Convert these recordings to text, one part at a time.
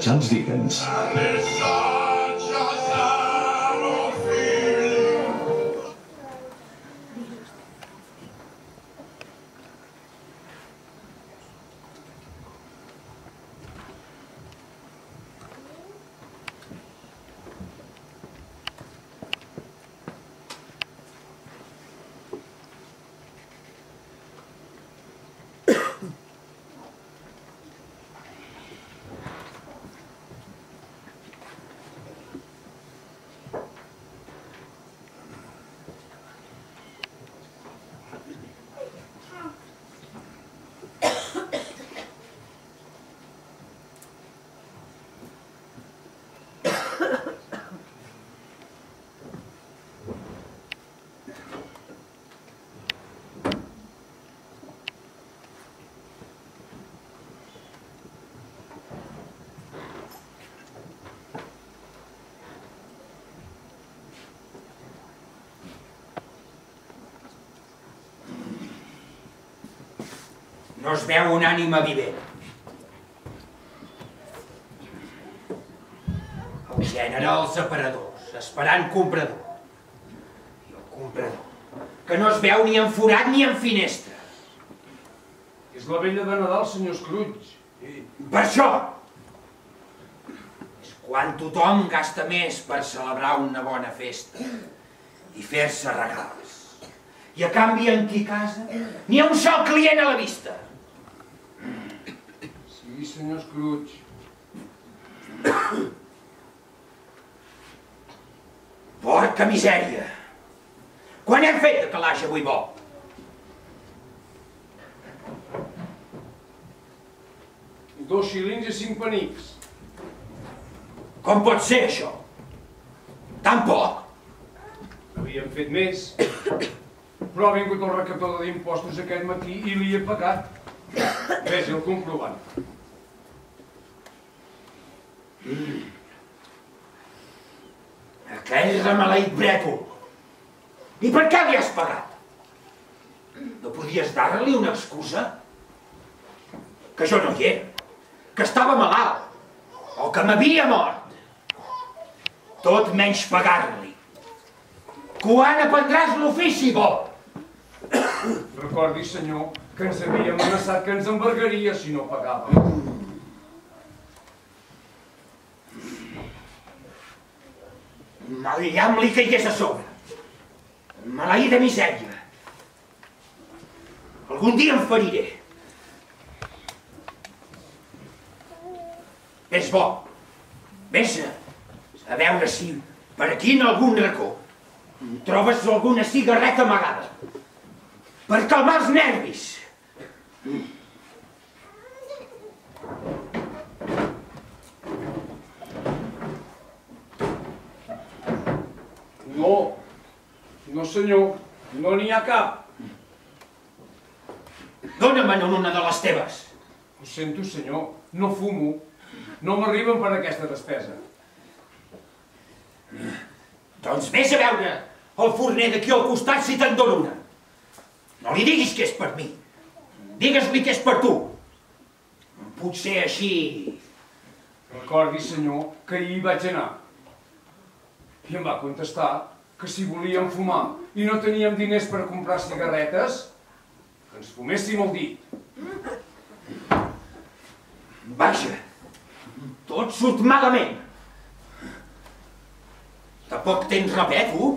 Charles Dickens. No es veu una ànima vivent. El gènere als aparadors, esperant comprador. I el comprador, que no es veu ni en forat ni en finestra. És la vella de Nadal, senyor Scrooge. Per això! És quan tothom gasta més per celebrar una bona festa i fer-se regals. I a canvi en qui casa n'hi ha un sol client a la vista. Sí, senyor Scrooge. Porca misèria! Quan hem fet de calaix avui bo? Dos xilins i 5 penics. Com pot ser això? Tan poc? Havíem fet més. Però ha vingut el recaptador d'impostos aquest matí i li he pagat. Vegi el comprovant. Aquell remaleït brètol. I per què li has pagat? No podies dar-li una excusa? Que jo no hi era, que estava malalt, o que m'havia mort. Tot menys pagar-li. Quan aprendràs l'ofici, bo? Recordi, senyor, que ens havia amenaçat que ens embargaria si no pagàvem. Mal li caigués a sobre. Maleïda misèria. Algun dia em feriré. És bo. Vés a veure si per aquí en algun racó trobes alguna cigarreta amagada. Per calmar els nervis. No senyor, no n'hi ha cap. Dóna-me'n una de les teves. Ho sento, senyor, no fumo. No m'arriben per aquesta despesa. Doncs vés a veure el forner d'aquí al costat si te'n dono una. No li diguis que és per mi. Digues-li que és per tu. Potser així... Recordi, senyor, que ahir hi vaig anar. I em va contestar que si volíem fumar i no teníem diners per comprar cigarretes, que ens fuméssim el dit. Vaja, tot surt malament. Tampoc tens rebé, tu?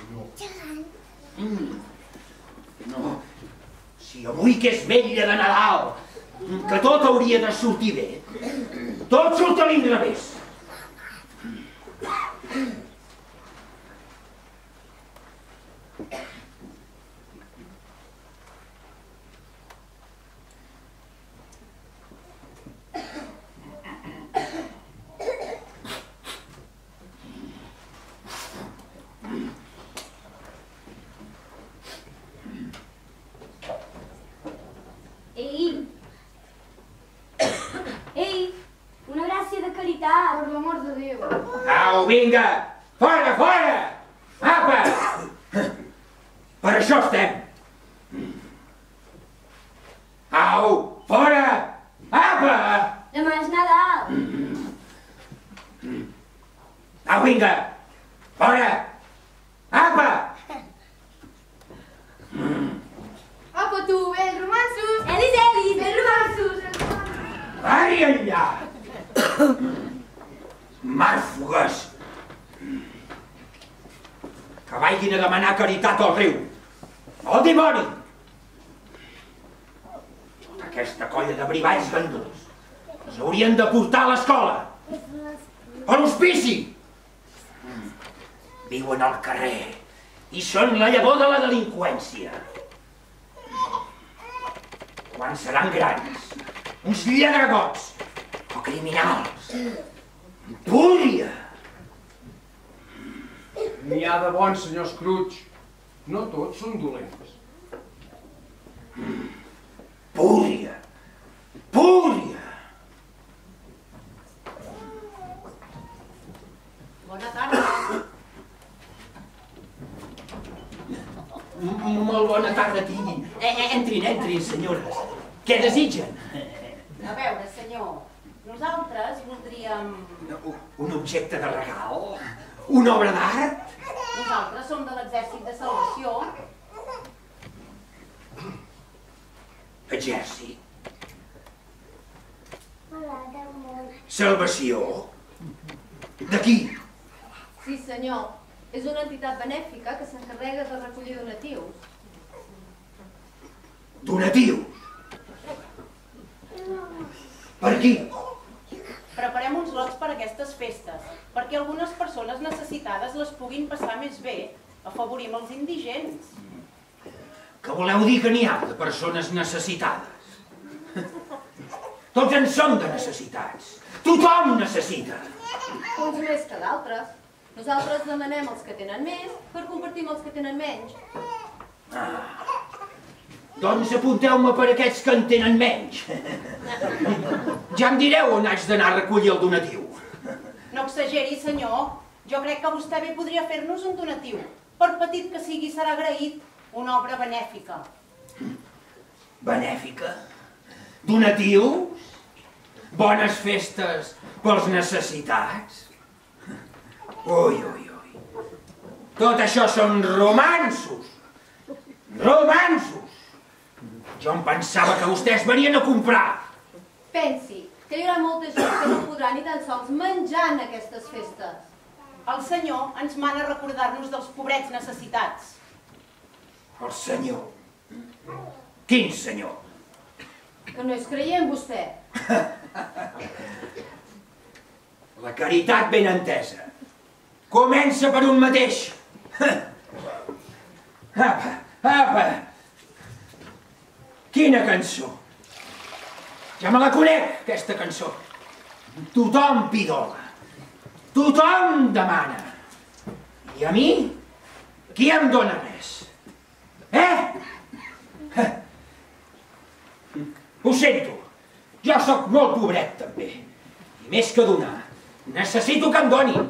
No. Si avui que és vetlla de Nadal, que tot hauria de sortir bé, tot surt a l'inrevés. Ei, una gràcia de caritat. Per l'amor de Déu. Au, vinga! Fora, fora! Apa! Per això estem. Au, fora! Apa! Demà és Nadal. Fora! Apa! Apa tu, vells romanços? Elis, Elis, ben romanços. Ai, enllà! Màrfugues! Que vagin a demanar caritat al riu. Al dimoni! Tota aquesta colla de brivalls ganduls els haurien de portar a l'escola. A l'hospici! Viuen al carrer i són la llavor de la delinqüència. Quan seran grans, uns lladregots o criminals. Púria! N'hi ha de bons, senyor Scrooge. No tots són dolents. Púria! Púria! Bona tarda. Molt bona tarda tinguin. Entrin, senyores. Què desitgen? A veure, senyor, nosaltres voldríem... Un objecte de regal? Una obra d'art? Nosaltres som de l'Exèrcit de Salvació. Exèrcit? Salvació? De qui? Sí, senyor. És una entitat benèfica que s'encarrega de recollir donatius. Donatius? Per qui? Preparem uns lots per a aquestes festes, perquè algunes persones necessitades les puguin passar més bé. Afavorim els indigents. Que voleu dir que n'hi ha de persones necessitades? Tots en som de necessitats. Tothom necessita. Uns més que d'altres. Nosaltres demanem els que tenen més per compartir amb els que tenen menys. Doncs apunteu-me per aquests que en tenen menys. Ja em direu on haig d'anar a recollir el donatiu. No exageri, senyor. Jo crec que vostè bé podria fer-nos un donatiu. Per petit que sigui, serà agraït. Una obra benèfica. Benèfica? Donatius? Bones festes pels necessitats? Ui, ui, ui. Tot això són romanços. Romanços! Jo em pensava que vostès venien a comprar. Pensi que hi haurà molta gent que no podrà ni tan sols menjar en aquestes festes. El senyor ens mana recordar-nos dels pobrets necessitats. El senyor? Quin senyor? Que no és creient, vostè. La caritat ben entesa. Comença per un mateix. Apa, apa. Quina cançó. Ja me la conec, aquesta cançó. Tothom pidola. Tothom demana. I a mi, qui em dóna res? Ho sento. Jo sóc molt pobret, també. I més que donar, necessito que em donin.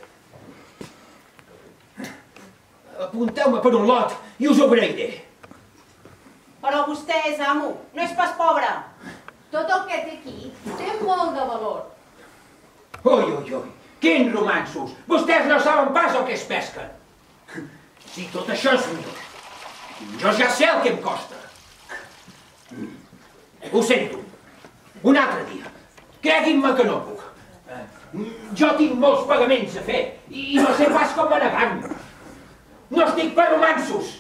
Apunteu-me per un lot i us ho agrairé. Però vostè és amo, no és pas pobre. Tot el que té aquí té molt de valor. Ui, ui, ui, quins romanços! Vostès no saben pas el que es pesquen. Si tot això és meu, jo ja sé el que em costa. Ho sento. Un altre dia. Creguin-me que no puc. Jo tinc molts pagaments a fer i no sé pas com manegar-me. No estic per romanços.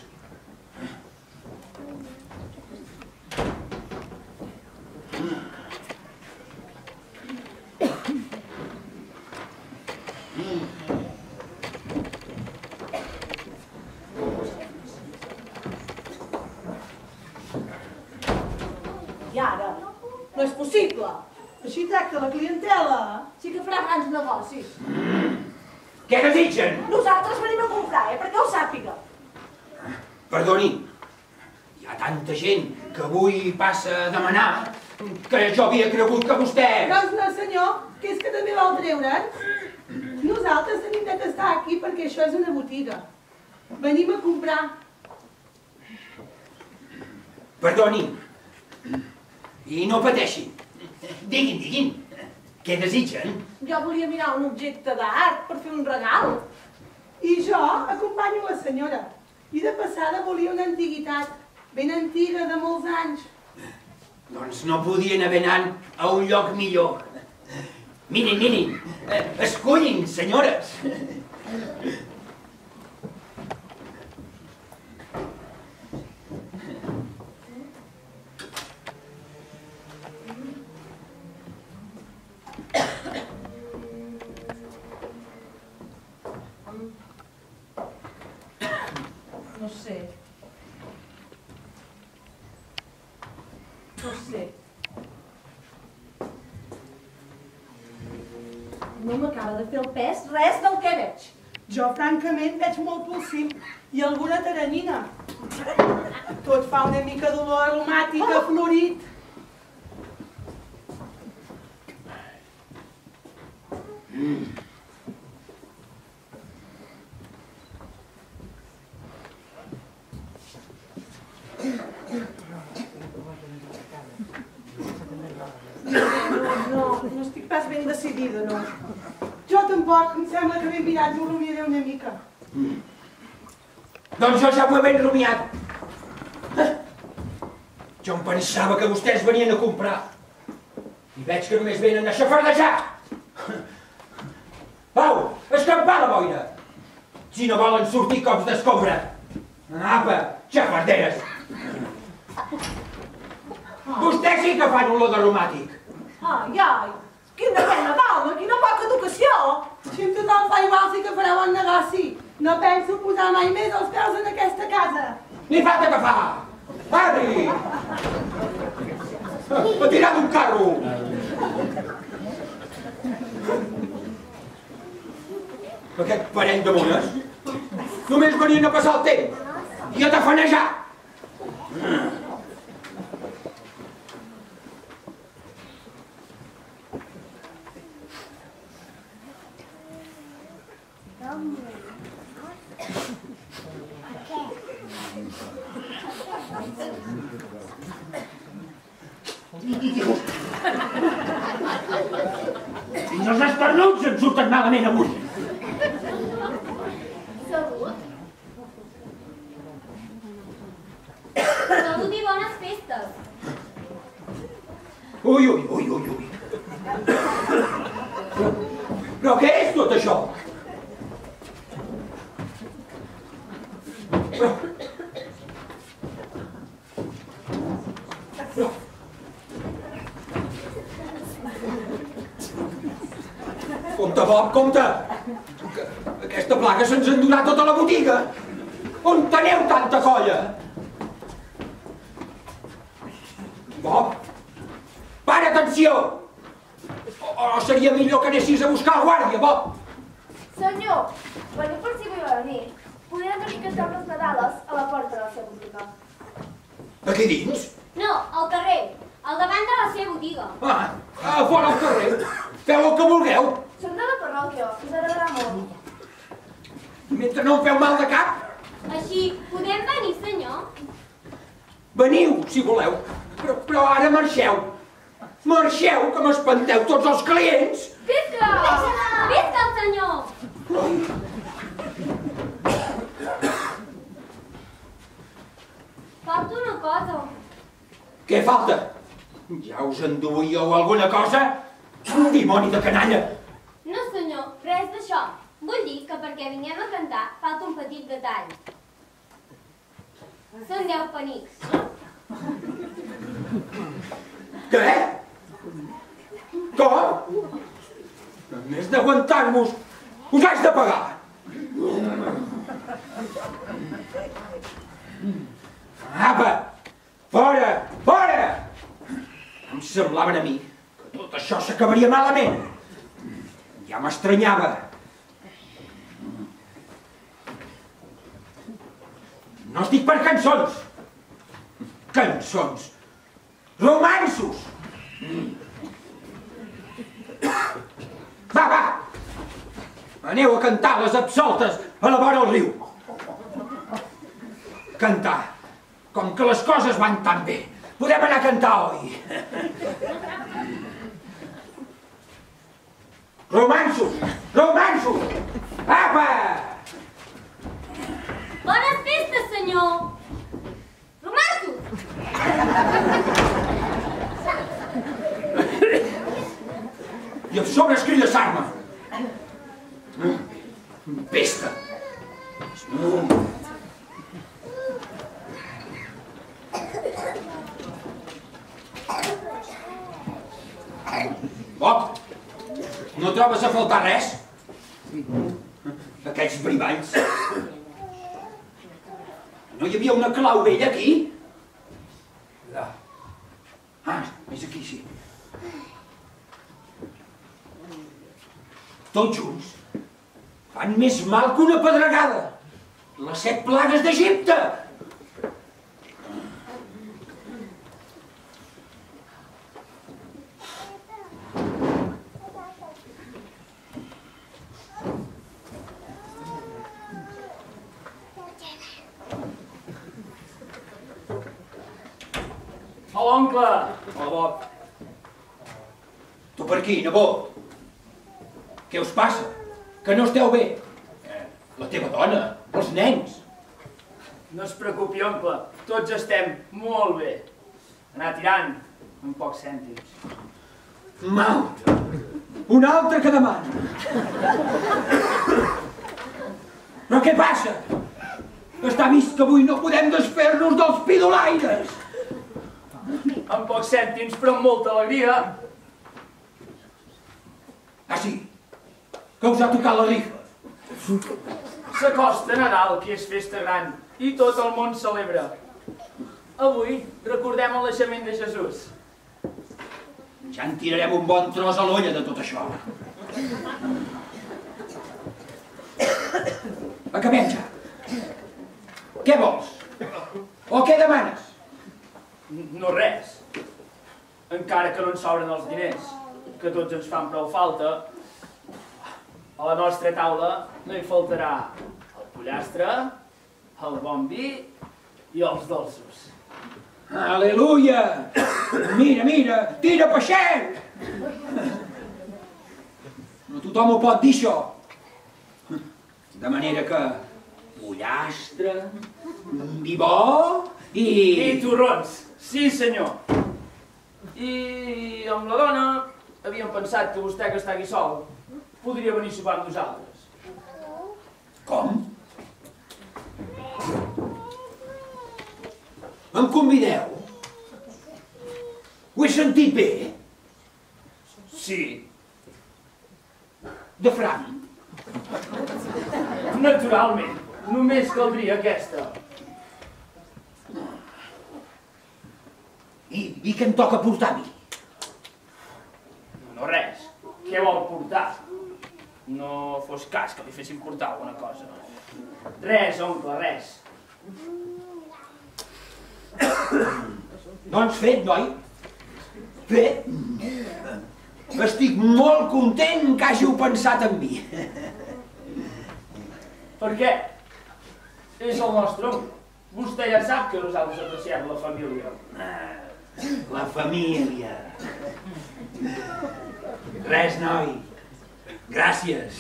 I ara? No és possible. Així tracta la clientela. Sí que farà grans negocis. Què desitgen? Nosaltres venim a comprar, perquè ho sàpiga. Perdoni, hi ha tanta gent que avui passa a demanar que jo havia cregut que vostè... Doncs no, senyor, que és que també vol treure'n. Nosaltres tenim de estar aquí perquè això és una botiga. Venim a comprar. Perdoni, i no pateixin. Diguin, diguin, què desitgen? Jo volia mirar un objecte d'art per fer un regal. acompanyo la senyora. I de passada volia una antiguitat, ben antiga, de molts anys. Doncs no podien haver anat a un lloc millor. Mirin, mirin, escullin, senyores. No sé. No m'acaba de fer el pes res del que veig. Jo, francament, veig molt pulsim i alguna teranyina. Tot fa una mica d'olor aromàtica, florit. No estic pas ben decidida, no. Jo tampoc, em sembla que ben mirat m'ho rumiaré una mica. Doncs jo ja ho he ben rumiat. Jo em pensava que vostès venien a comprar. I veig que només venen a xafardejar. Au, escampar la boira. Si no volen sortir cops d'escombra. Apa, xafarderes. Vostès sí que fan olor d'aromàtic. Ai, quina pena d'alma, quina poca educació. Si en tothom fa igual sí que farà bon negoci. No penso posar mai més els peus en aquesta casa. Ni falta que fa. Arri! A tirar d'un carro. Aquest parell de mones només venien a passar el temps i a tafanejar. Fins els esternuts em surten malament avui. Salut? Salut i bones festes. Ui. Però què és tot això? Compte, Bob, compte! Aquesta plaga se'ns ha endonat tota la botiga! On teniu tanta colla? Bob! Para, atenció! O seria millor que anessis a buscar el guàrdia, Bob! Senyor, veniu per si vull venir. Podem venir a cantar les Nadales a la porta de la seva botiga. Aquí dins? No, al carrer, al davant de la seva botiga. A fora al carrer. Feu el que vulgueu. Som de la parròquia, us agradarà molt. Mentre no em feu mal de cap, Així, podem venir, senyor? veniu, si voleu. Però ara marxeu. Marxeu, que m'espanteu tots els clients. Visca! Visca el senyor! Falta una cosa. Què falta? Ja us enduíeu alguna cosa? Un dimoni de canalla. No, senyor, res d'això. Vull dir que perquè vinguem a cantar falta un petit detall. Són 10 penics. Què? Com? A més d'aguantar-vos, us haig de pagar. Apa! Fora! Fora! Em semblaven a mi que tot això s'acabaria malament. Ja m'estranyava. No estic per cançons. Cançons. Romanços. Va, va. Aneu a cantar les absoltes a la vora del riu. Cantar. Com que les coses van tan bé, podem anar a cantar, oi? Romanços! Romanços! Apa! senyor! Romanço! I a sobre escridassar-me. Pesta. Bob, no trobes a faltar res? Aquests brivalls. No hi havia una clau vella aquí? Ah, és aquí, sí. Tots junts fan més mal que una pedregada. Les 7 plagues d'Egipte. Hola, oncle! Hola, Bob. Tu per aquí, nebot. Què us passa? Que no esteu bé? La teva dona, els nens. No es preocupi, oncle. Tots estem molt bé. Anar tirant amb pocs cèntims. Malta. Un altre que demana. Però què passa? Està vist que avui no podem desfer-nos dels pidolaires. Amb pocs cèntims, però amb molta alegria. Ah, sí? Que us ha tocat la rifa? S'acosta Nadal, que és festa gran, i tot el món celebra. Avui recordem el naixement de Jesús. Ja en tirarem un bon tros a l'olla de tot això. Acabem ja. Què vols? O què demanes? No res. Encara que no ens sobren els diners, que tots ens fan prou falta, a la nostra taula no hi faltarà el pollastre, el bon vi i els dolços. Aleluia! Mira, mira, tira peixet! No tothom ho pot dir, això. De manera que pollastre, vi bo i... I torrons, sí senyor. I amb la dona havíem pensat que vostè, que està aquí sol, podria venir a sopar amb nosaltres. Com? Em convideu? Ho he sentit bé? Sí. De franc? Naturalment. Només caldria aquesta. I què em toca portar a mi? No res. Què vol portar? No fos cas que li fessin portar alguna cosa. Res, oncle, res. Doncs fet, noi. Fet. Estic molt content que hàgiu pensat en mi. Per què? És el nostre oncle. Vostè ja sap que nosaltres apreciem la família. La família. Res, noi. Gràcies.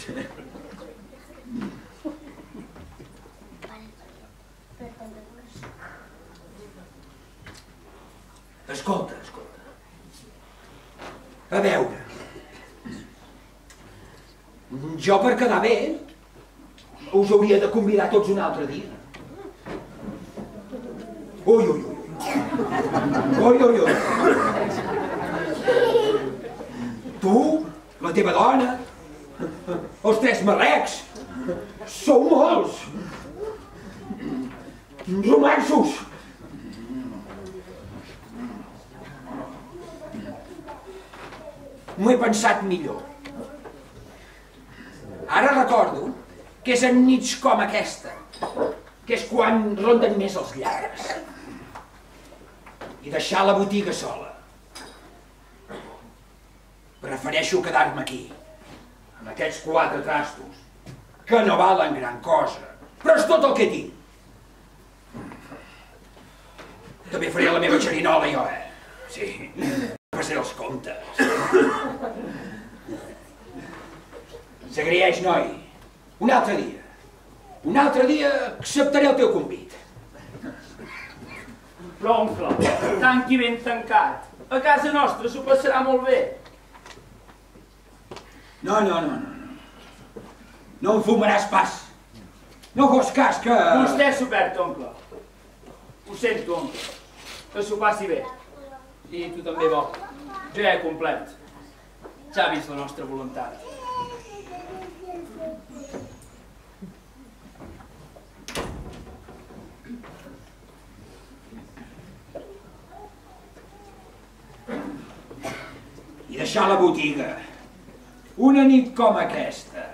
Escolta, escolta. A veure. Jo, per quedar bé, us hauria de convidar tots un altre dia. Ui, ui, ui. Ui, ui, ui. Tu, la teva dona, els 3 marrecs, sou molts. Romanços. M'ho he pensat millor. Ara recordo que és en nits com aquesta, que és quan ronden més els lladres. I deixar la botiga sola. Prefereixo quedar-me aquí, amb aquests 4 trastos, que no valen gran cosa, però és tot el que tinc. També faré la meva xerinola jo, Sí, passaré els comptes. S'agraeix, noi. Un altre dia acceptaré el teu convit. Però, oncle, tanqui ben tancat. A casa nostra s'ho passarà molt bé. No. No em fumaràs pas. No fos cas que... Vostè s'ho perd, oncle. Ho sento, oncle. Que s'ho passi bé. I tu també, Bob. Jo ja he complert. Ja ha vist la nostra voluntat. I deixar la botiga. Una nit com aquesta.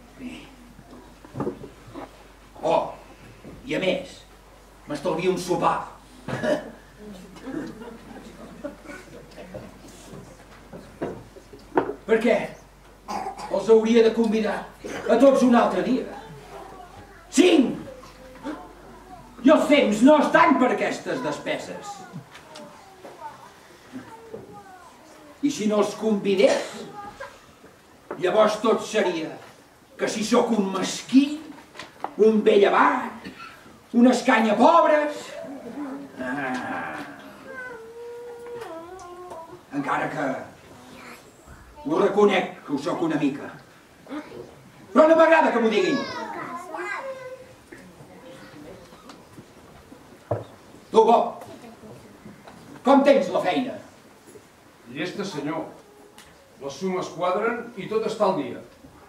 Oh, i a més, m'estalvio un sopar. Per què? Els hauria de convidar a tots un altre dia. 5! I els temps no estan per aquestes despeses. I si no els convidés, llavors tot seria que si sóc un mesquí, un vell abat, una escanya pobres... Encara que ho reconec que ho sóc una mica. Però no m'agrada que m'ho diguin. Tu, Bob, com tens la feina? Llesta, senyor. Les sumes quadren i tot està al dia.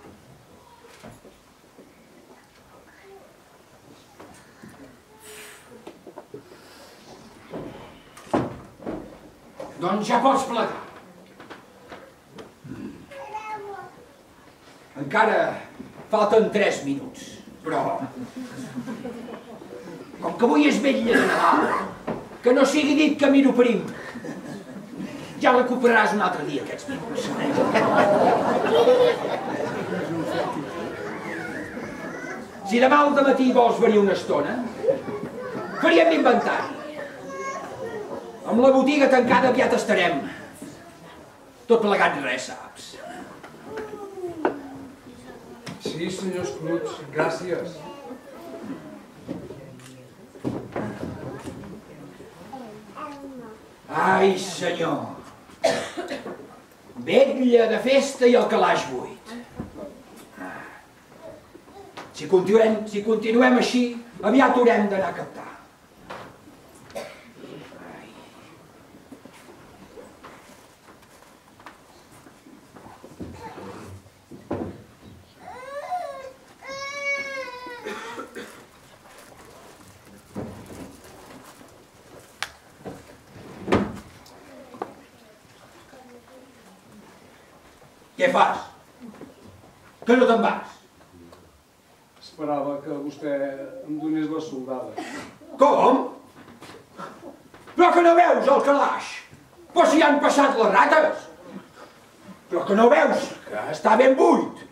Doncs ja pots plegar. Encara falten 3 minuts, però... Com que avui és vetlla de Nadal, que no sigui dit que miro prim, ja recuperaràs un altre dia aquests minuts. Si demà al dematí vols venir una estona, faríem l'inventari. Amb la botiga tancada aviat estarem. Tot plegat res, saps? Sí, senyor Scrooge, gràcies. Ai, senyor. Vetlla de festa i el calaix buit. Si continuem així, aviat haurem d'anar a captar. Què fas? Que no te'n vas? Esperava que vostè em donés la soldada. Com? Però que no veus el calaix? Però si han passat les rates! Però que no veus que està ben buit!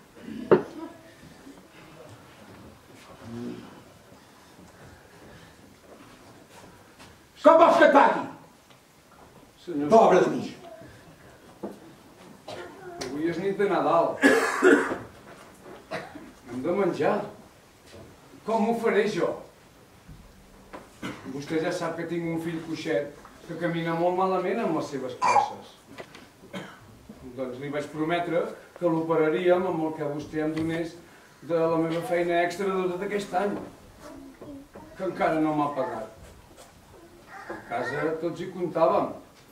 Com vols que et pagui? Senyor Pobre de mi! Avui és nit de Nadal. Hem de menjar. Com m'ho faré jo? Vostè ja sap que tinc un fill coixet que camina molt malament amb les seves crosses. Doncs li vaig prometre que l'operaríem amb el que vostè em donés de la meva feina extra de tot aquest any, que encara no m'ha pagat. A casa tots hi comptàvem.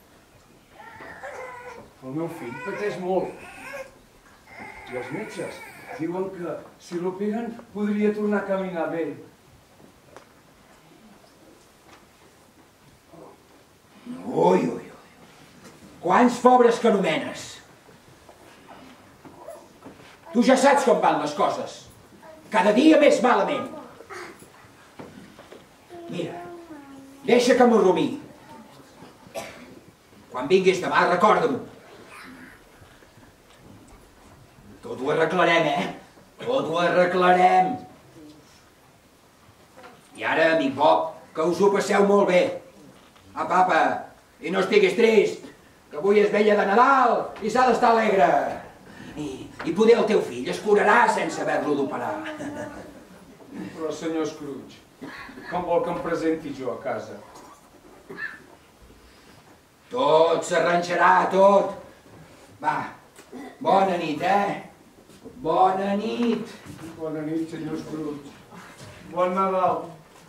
El meu fill pateix molt. I els metges diuen que si l'operen podria tornar a caminar bé. Ui. Quants pobres que anomenes. Tu ja saps com van les coses. Cada dia més malament. Mira, deixa que m'ho rumí. Quan vinguis demà, recorda-m'ho. Tot ho arreglarem, Tot ho arreglarem. I ara, amic Bob, que us ho passeu molt bé. Apa, i no estiguis trist, que avui és vella de Nadal i s'ha d'estar alegre. I poder el teu fill es curarà sense haver-lo d'operar. Però, senyor Scrooge, com vol que em presenti jo a casa? Tot s'arranjarà, tot. Va, bona nit, Bona nit. Bona nit, senyor Scrooge. Bon Nadal.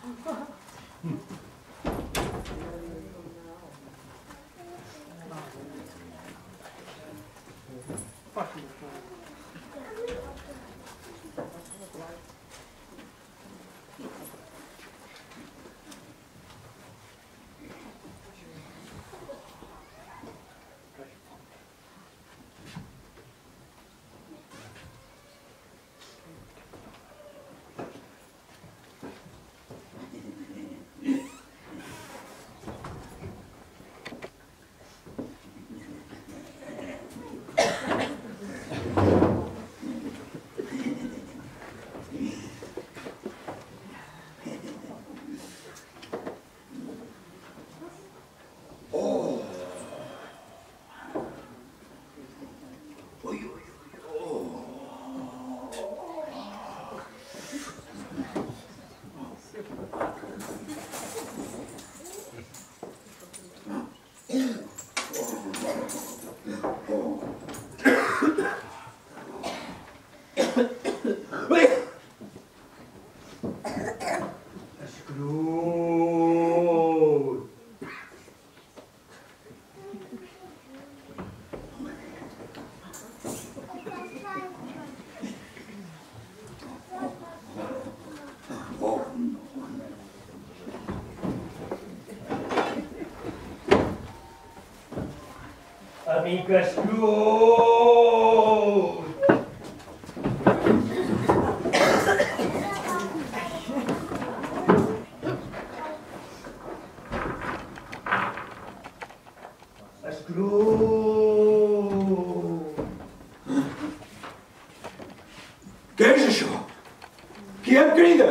Amic Scrooge! Què és això? Qui em crida?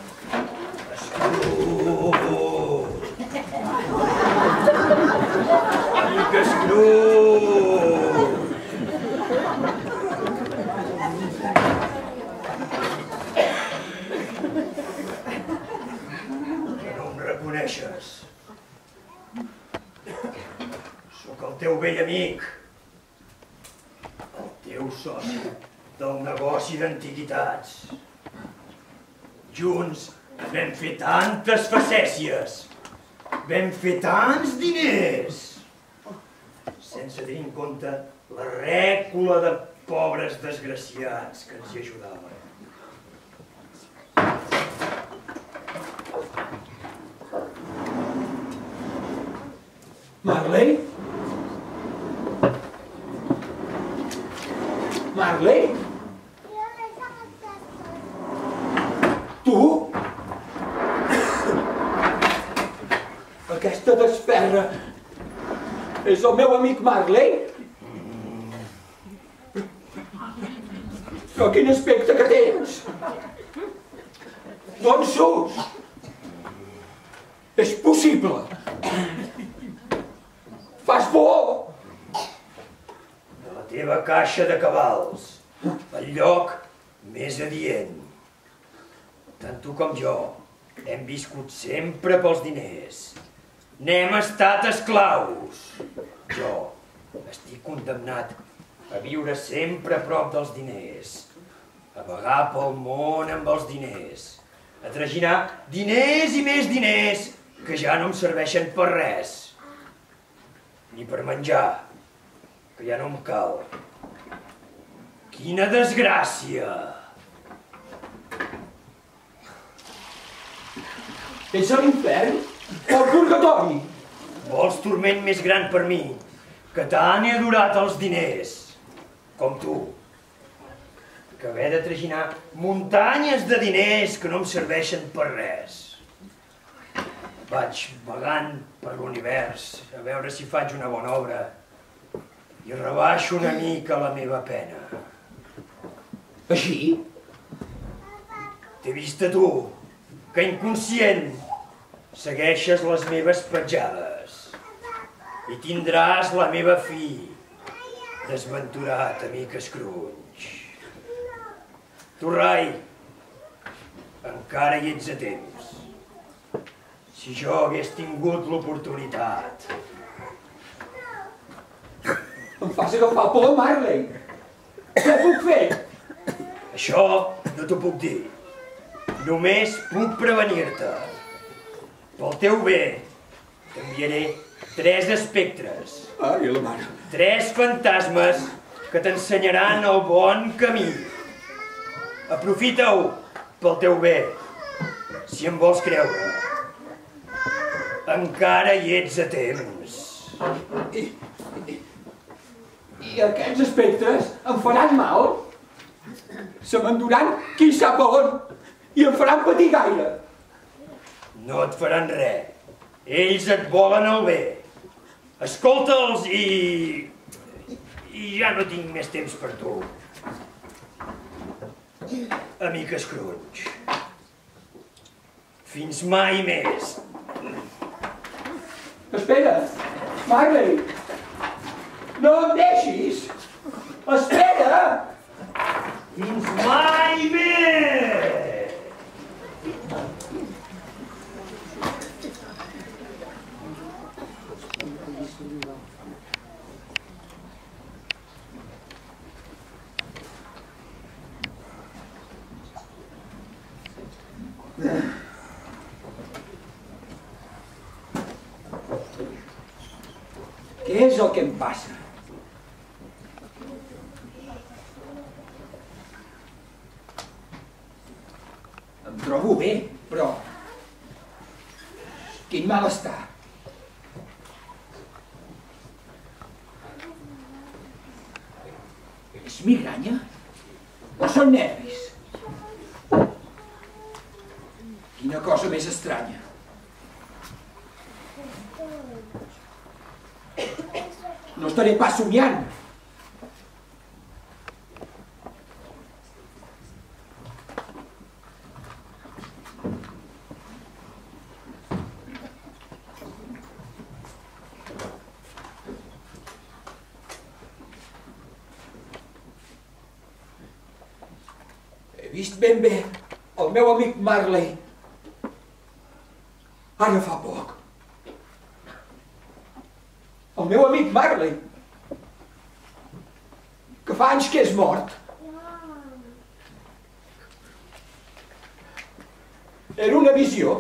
Amic Scrooge! No em reconeixes. Sóc el teu vell amic. El teu soci del negoci d'antiguitats. Junts vam fer tantes facècies. Vam fer tants diners. Sense tenir en compte la rècula de pobres desgraciats que ens hi ajudaven. Marley? Marley? Tu? Aquesta desferra és el meu amic Marley? Però quin aspecte que tens! D'on surts? És possible! Fas por! De la teva caixa de cabals, el lloc més adient. Tant tu com jo hem viscut sempre pels diners. N'hem estat esclaus. Jo estic condemnat a viure sempre a prop dels diners, a vagar pel món amb els diners, a traginar diners i més diners que ja no em serveixen per res. Ni per menjar, que ja no em cal. Quina desgràcia! És a l'infern o al purgatori? Vols turment més gran per mi, que tant he adorat els diners, com tu. Que haver de traginar muntanyes de diners que no em serveixen per res. Vaig vagant per l'univers a veure si faig una bona obra i rebaixo una mica la meva pena. Així? T'he vist a tu, que inconscient segueixes les meves petjades i tindràs la meva fi, desventurat amic Scrooge. Tu, Rai, encara hi ets a temps. Si jo hagués tingut l'oportunitat. Em fas agafar por, Marley. Què puc fer? Això no t'ho puc dir. Només puc prevenir-te. Pel teu bé, t'enviaré 3 espectres. Ai, la mare. 3 fantasmes que t'ensenyaran el bon camí. Aprofita-ho pel teu bé, si em vols creure. Encara hi ets a temps. I aquests espectres em faran mal? Se m'enduran qui sap on i em faran patir gaire. No et faran res. Ells et volen el bé. Escolta'ls i ja no tinc més temps per tu. Amic Scrooge. Fins mai més. Espera, Marley. No em deixis. Espera. Fins mai més. Què és el que em passa? Em trobo bé, però... Quin malestar. És migranya? O són nervis? Quina cosa més estranya. No estaré pas somiant. He vist ben bé el meu amic Marley. Ara fa poc. El meu amic Marley, que fa anys que és mort. Era una visió?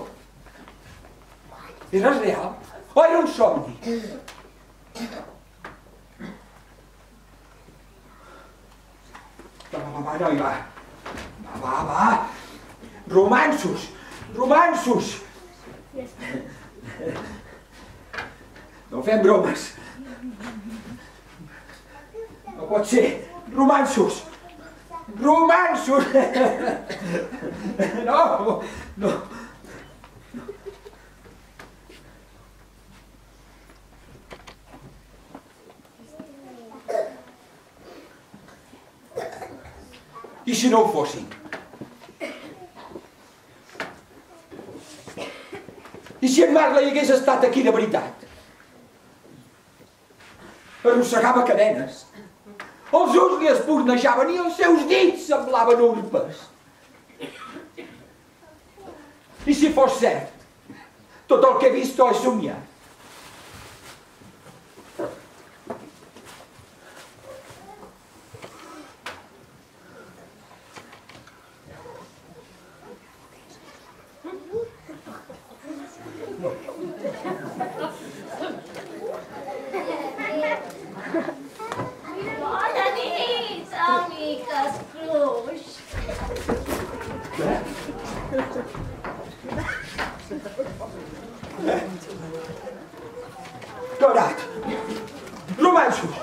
Era real? O era un somni? Va, noi, va. Va. Romanços. No fem bromes. No pot ser. Romanços. No. I si no ho fossin? I si en Marley hagués estat aquí de veritat? Arrossegava cadenes. Els ulls li espurnejaven i els seus dits semblaven urpes. I si fos cert, tot el que he vist o he somiat. Bona nit, amic Scrooge. Carat! Romanços!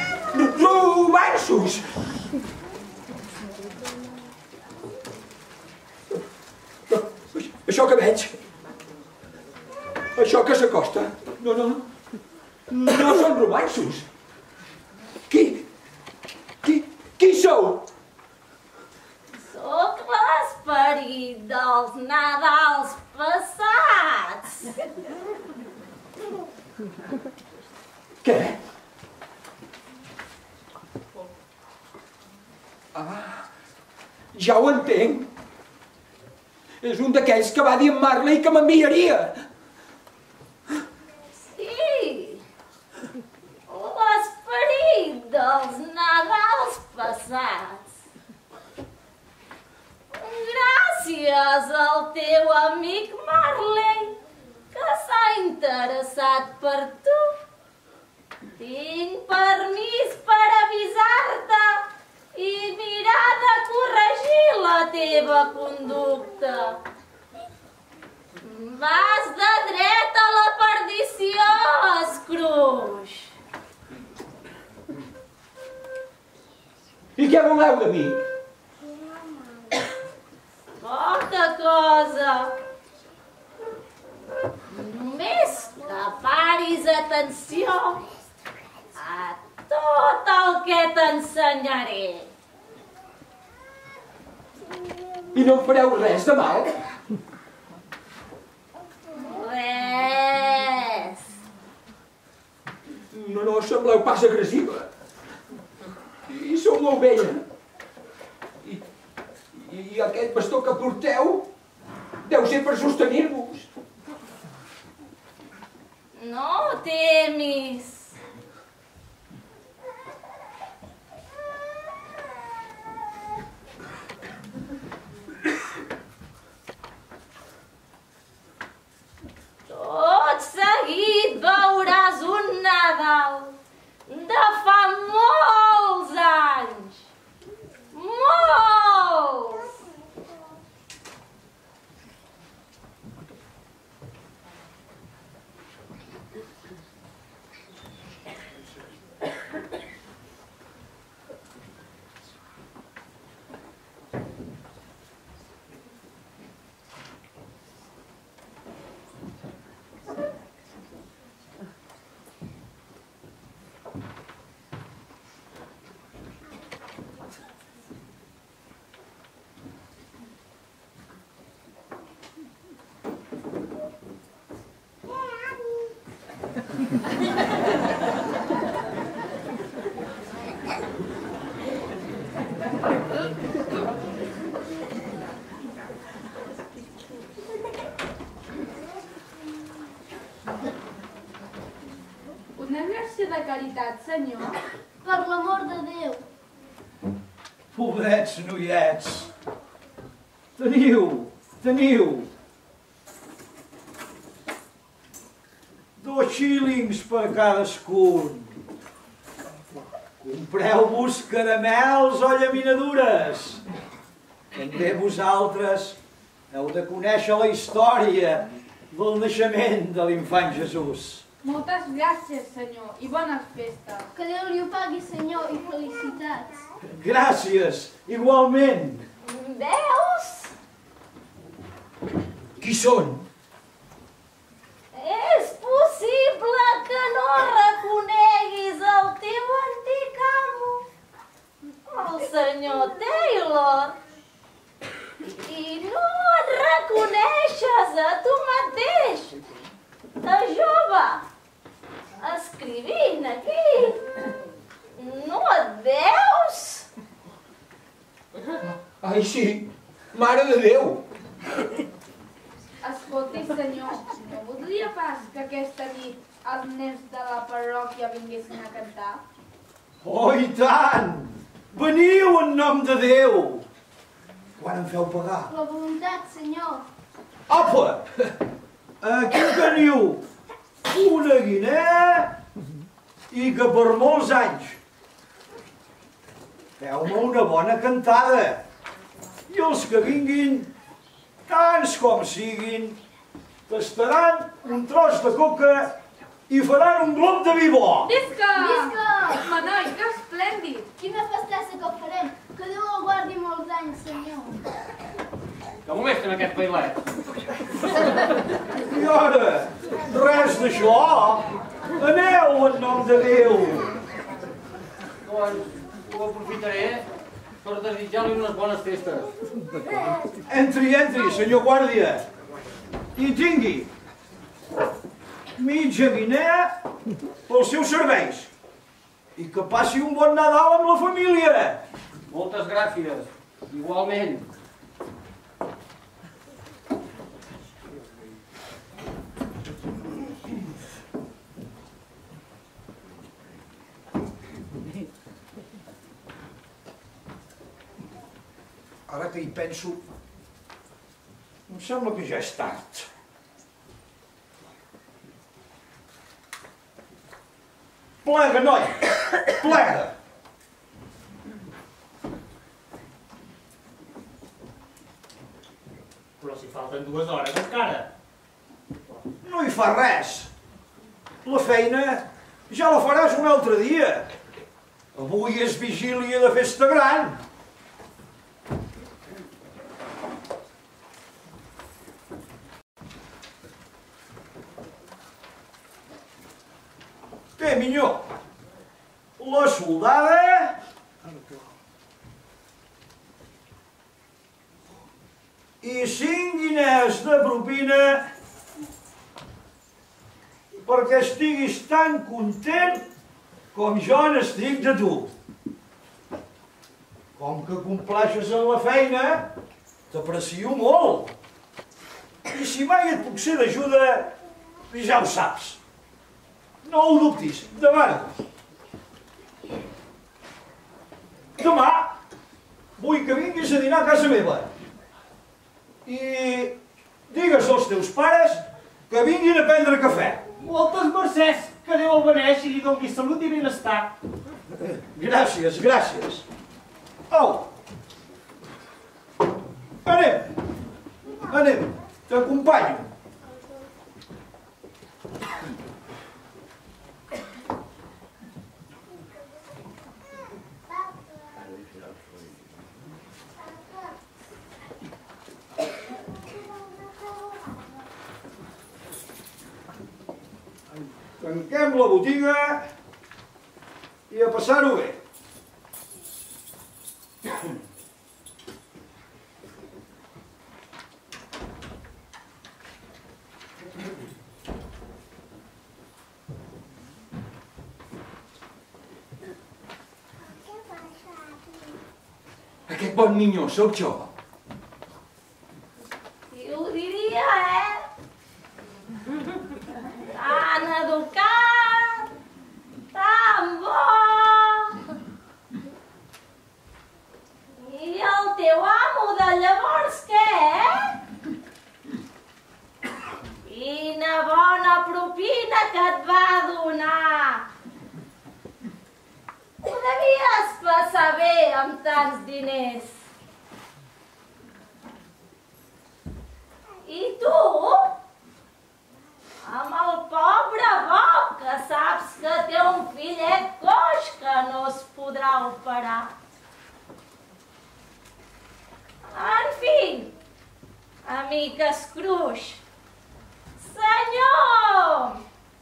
Això que veig, això que s'acosta, no són romanços. Qui sou? Sóc l'esperit dels Nadals passats. Què? Ja ho entenc. És un d'aquells que va dir en Marley que m'enviaria. teu amic Marley, que s'ha interessat per tu. Tinc permís per avisar-te i mirar de corregir la teva conducta. Vas de dret a la perdició, Scrooge. I què voleu de mi? Poca cosa. Només que paris atenció a tot el que t'ensenyaré. I no em fareu res de mal? Res. No sembleu pas agressiva. I sou molt vella. I aquest bastó que porteu deu ser per sostenir-vos. No temis. Tot seguit veuràs un Nadal de fa molts anys. Molts! Una gràcia de caritat, senyor. Per l'amor de Déu. Pobrets noiets. Teniu. 2 xílings per cadascun. Compreu-vos caramels o llaminadures. També vosaltres heu de conèixer la història del naixement de l'infant Jesús. Moltes gràcies, senyor, i bones festes. Que Déu li ho pagui, senyor, i felicitats. Gràcies, igualment. Veus? Qui són? És possible que no reconeguis el teu antic amo, el senyor Taylor, i no et reconeixes a tu mateix, de jove, escrivint aquí. No et veus? Ai, sí, mare de Déu. Escolti, senyor, no voldria pas que aquesta nit els nens de la parròquia vinguessin a cantar? Oh, i tant! Veniu en nom de Déu! Quan em feu pagar? La voluntat, senyor. Apa! Aquí teniu una guinea i que per molts anys. Feu-me una bona cantada. I els que vinguin, tants com siguin, tastaran un tros de coca i faran un glop de vi bo. Visca! Visca! Manoi, que esplèndid! Quina festassa que farem. Que Déu el guardi molts anys, senyor. Que molesten aquest pailet? I ara, res d'això. Aneu en nom de Déu. Doncs ho aprofitaré per desitjar-li unes bones festes. Entri, senyor guàrdia. I tingui mitja guinea pels seus serveis. I que passi un bon Nadal amb la família. Moltes gràcies. Igualment. Ara que hi penso, em sembla que ja és tard. Plega, noi! Plega! Però si falten 2 hores encara. No hi fa res. La feina ja la faràs un altre dia. Avui és vigília de festa gran. Què, minyó? La soldada... I 5 guinees de propina perquè estiguis tan content com jo n'estic de tu. Com que compleixes en la feina, t'aprecio molt. I si mai et puc ser d'ajuda, ja ho saps. No ho dubtis, demana-t'ho. Demà vull que vinguis a dinar a casa meva. I digues als teus pares que vinguin a prendre cafè. Moltes mercès, que Déu el beneixi i li doni salut i benestar. Gràcies, gràcies. Au! Anem! Anem, t'acompanyo. Tanquem la botiga i a passar-ho bé. Aquest bon minyó sóc jo. Qui ho diria, Tan educat, tan bo. I el teu amo de llavors què, Quina bona propina que et va donar. Ho devies passar bé amb tants diners. I tu? Amb el pobre Bob, que saps que té un fillet coix que no es podrà operar. En fi, amic Scrooge, senyor,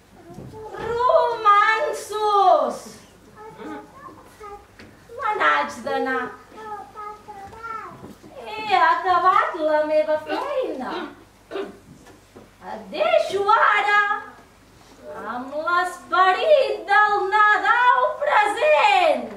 romansos, me n'haig d'anar. He acabat la meva feina. Et deixo ara amb l'esperit del Nadal present.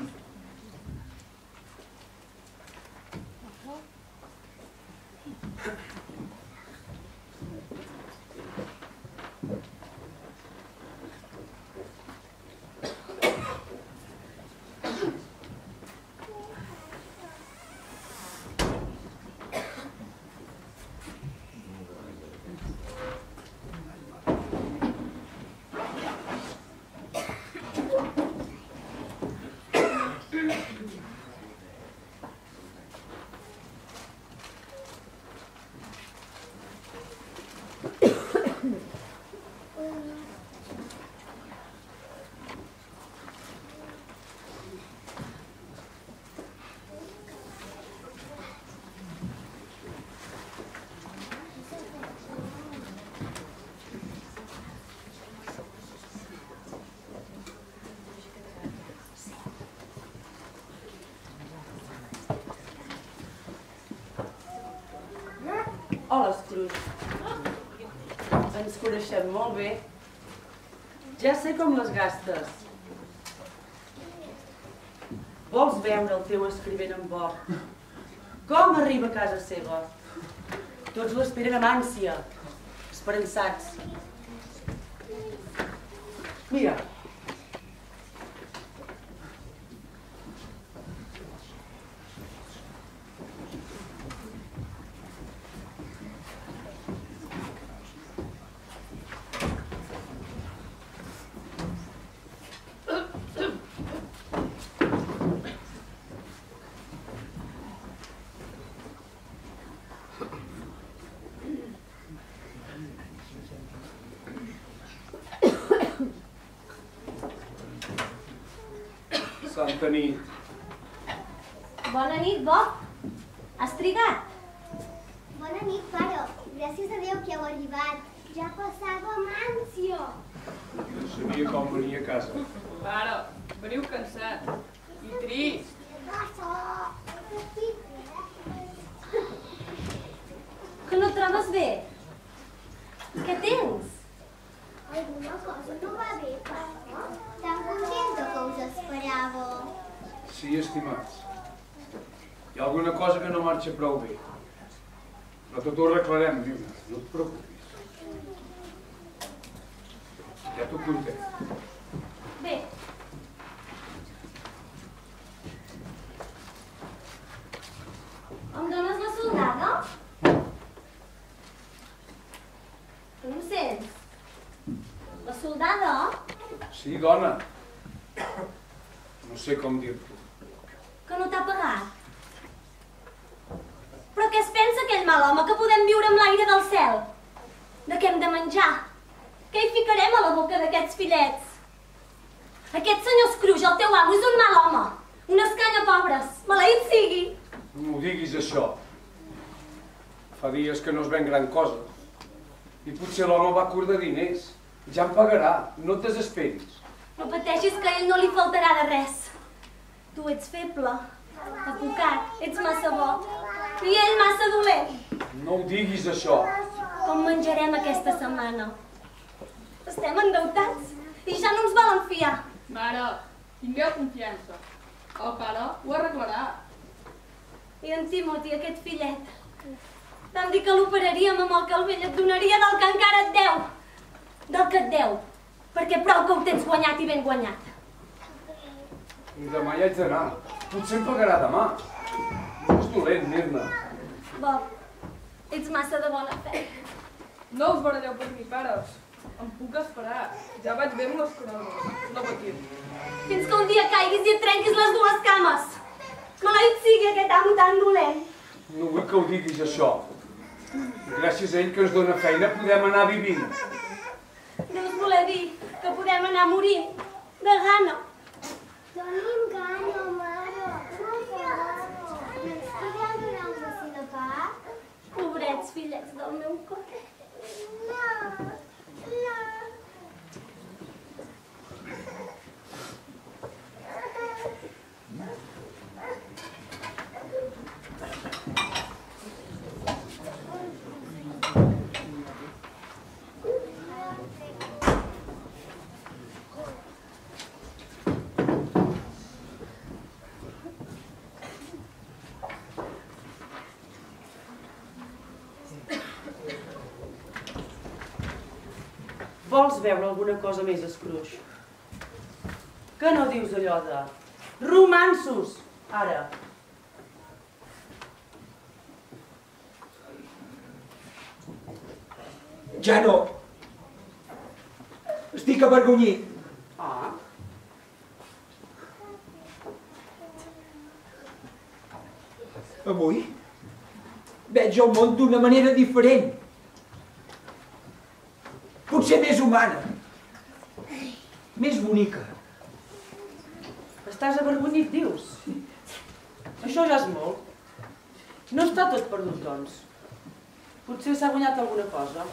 Hola, Scrooge. Ens coneixem molt bé. Ja sé com les gastes. Vols veure el teu escrivent en Bob? Com arriba a casa seva? Tots l'esperen amb ànsia, esperançats. Mira. Santa nit. Bona nit, Bob. Has trigat? Bona nit, pare. Gràcies a Déu que heu arribat. Ja passàvem ànsia. No sabia com venia a casa. Pare, veniu cansat i trist. Que no et trobes bé? Què tens? Alguna cosa no va bé, pare? Tan contenta que us esperàveu. Sí, estimats. Hi ha alguna cosa que no marxa prou bé. Però tot ho arreglarem, Lluna. No et preocupis. Ja t'ho conté. Bé. Em dones la soldada? Tu no sents? La soldada? Sí, dona. No sé com dir-t'ho. Que no t'ha pagat? Però què es pensa aquell mal home que podem viure amb l'aire del cel? De què hem de menjar? Què hi ficarem a la boca d'aquests fillets? Aquest senyor Scrooge, el teu amo, és un mal home. Un escanya pobres. Maleït sigui. No m'ho diguis, això. Fa dies que no es ven gran cosa. I potser l'home va curt de diners. Ja em pagarà. No et desesperis. No pateixis que a ell no li faltarà de res. Tu ets feble, apocat, ets massa bo. I ell massa dolent. No ho diguis, això. Com menjarem aquesta setmana? Estem endeutats i ja no ens volen fiar. Mare, tingueu confiança. El pare ho arreglarà. I en Timothy, aquest fillet. Vam dir que l'operaríem amb el que el vell et donaria del que encara et deu. Del que et deu. Perquè prou que ho tens guanyat i ben guanyat. Demà hi haig d'anar. Potser em pagarà demà. No és dolent, Mirna. Bob, ets massa de bona fe. No us baralleu per mi, pares. Em puc esperar. Ja vaig bé amb les corones. No patiu. Fins que un dia caiguis i et trenquis les dues cames. Maleït sigui aquest amo tan dolent. No vull que ho diguis, això. Gràcies a ell que ens dona feina podem anar vivint. Deus voler dir que podem anar morint de gana. Tenim gana, mare. No ens podeu donar un bocí de pa? Pobrets fillets del meu cor. No, no. Vols veure alguna cosa més, Scrooge? Que no dius allò de romanços, ara? Ja no. Estic avergonyit. Ah. Avui veig el món d'una manera diferent. Potser més humana. Més bonica. Estàs avergonyit, dius? Això ja és molt. No està tot perdut, doncs. Potser s'ha guanyat alguna cosa.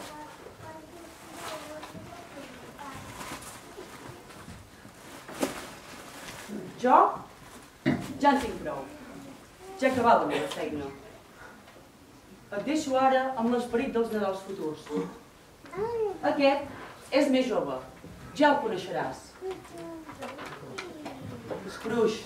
Jo ja en tinc prou. Ja he acabat la meva feina. Et deixo ara amb l'esperit dels Nadals futurs. Aquest és més jove. Ja el coneixeràs. Scrooge.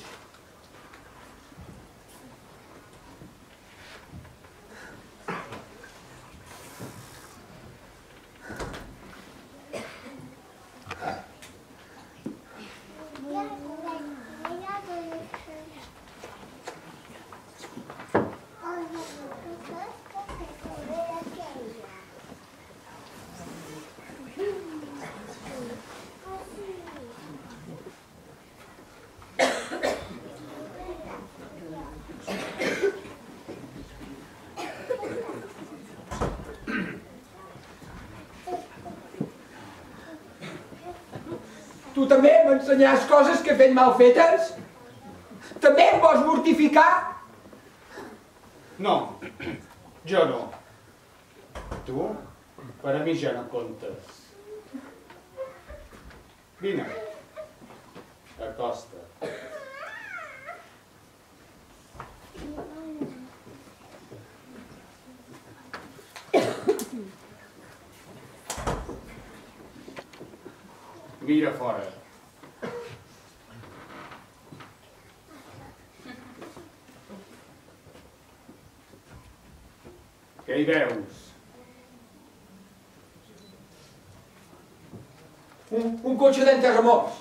Tu també m'ensenyaràs coses que he fet mal fetes? mortificar? No, jo no. Tu, per a mi ja no comptes. Vine, acosta. Mira fora. Què hi veus? Un cotxe d'enterramorts.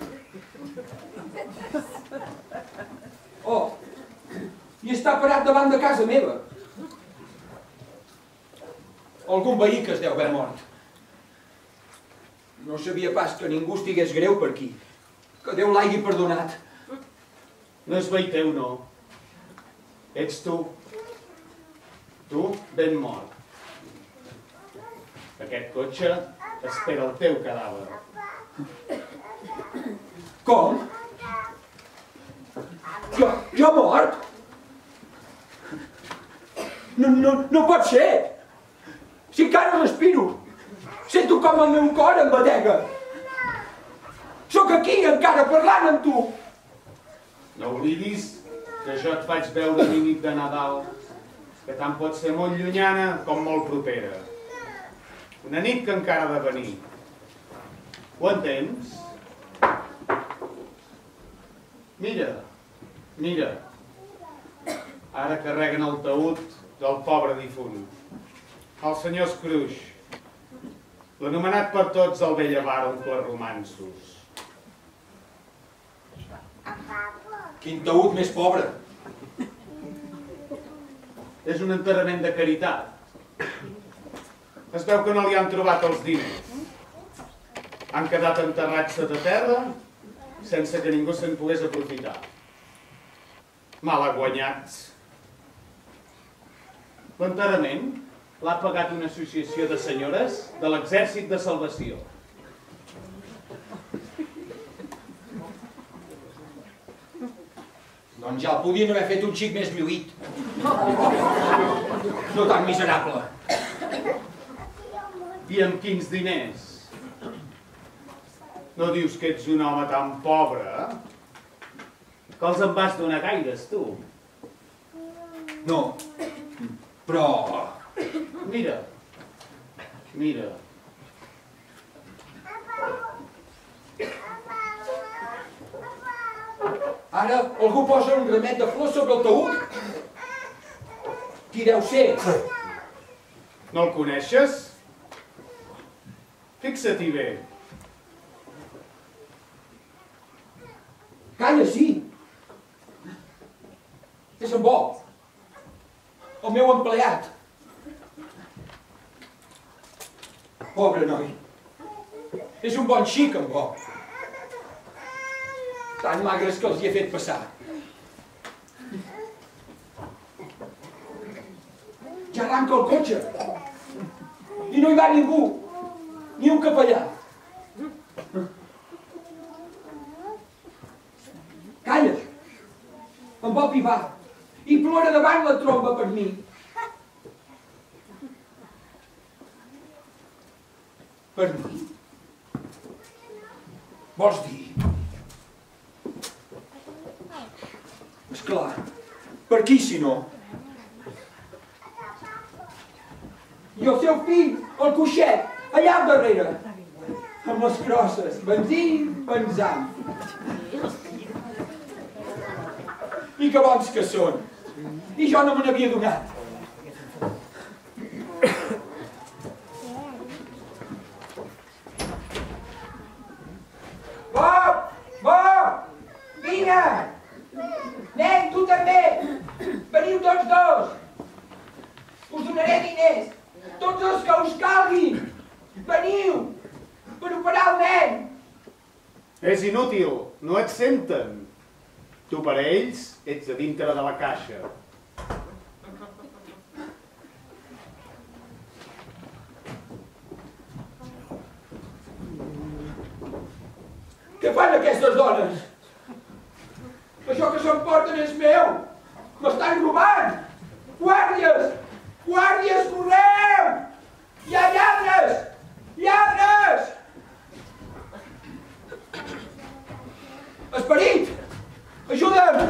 Oh, i està parat davant de casa meva. Algun veí que es deu haver mort. No sabia pas que ningú estigués greu per aquí. Que Déu l'hagi perdonat. No és veí teu, no. Ets tu. Tu, ben mort. Aquest cotxe espera el teu cadàver. Com? Jo mort? No pot ser! Si encara respiro! Sento com el meu cor em batega! Sóc aquí encara parlant amb tu! No oblidis que jo et vaig veure a nit de Nadal, que tant pot ser molt llunyana com molt propera. Una nit que encara ha de venir. Ho entens? Mira. Ara carreguen el taüt del pobre difunt. El senyor Scrooge, l'anomenat per tots el vell avar oncle romansos. Quin taüt més pobre! És un enterrament de caritat. Es veu que no li han trobat els diners. Han quedat enterrats sota terra sense que ningú se'n pogués aprofitar. Malaguanyats. L'enterrament l'ha pagat una associació de senyores de l'Exèrcit de Salvació. Doncs ja el podien haver fet un xic més lluït. No tan miserable. I amb quins diners? No dius que ets un home tan pobre, que els en vas donar gaires, tu? No, però... Mira. Ara algú posa un ramet de flors sobre el taüt? Qui deu ser? No el coneixes? Fixa-t'hi bé. Calla, sí. És en Bob. El meu empleat. Pobre noi. És un bon xic, en Bob. Tan magres que els hi he fet passar. Ja arranca el cotxe. I no hi va ningú. Ni un capellà. Calla. En Bob hi va. I plora davant la tromba per mi. Per mi? Vols dir? Esclar, per qui si no? I el seu fill, el coixet, allà al darrere, amb les crosses, benzint, pensant. I que bons que són. I jo no me n'havia donat. Bob! Bob! Vine! Nen, tu també! Veniu tots dos! Us donaré diners! Tots els que us calguin! Veniu! Per operar el nen! És inútil, no et senten. Tu per ells ets a dintre de la caixa. Què fan aquestes dones? Això que s'emporten és meu! M'estan robant! Guàrdies! Guàrdies, correu! Hi ha lladres! Lladres! Esperit! Ajuda'm!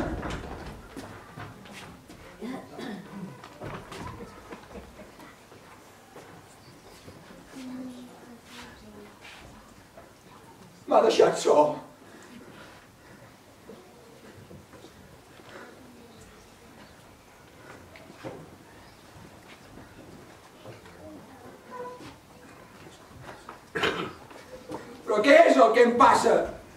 M'ha deixat sol. Però què és el que em passa?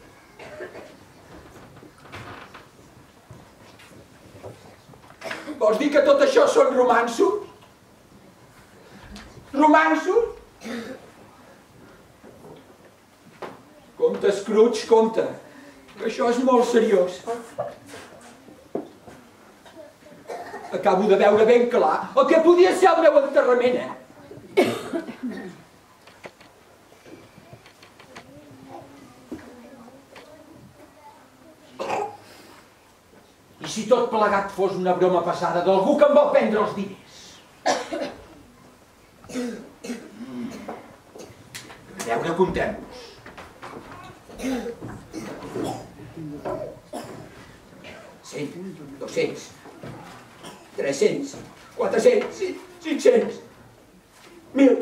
Vols dir que tot això són romanços? Romanços? Compte, Scrooge, compte, que això és molt seriós. Acabo de veure ben clar el que podia ser el meu enterrament, I si tot plegat fos una broma passada d'algú que em vol prendre els diners? A veure, comptem-los. 100, 200, 300, 400, 500, 1.000.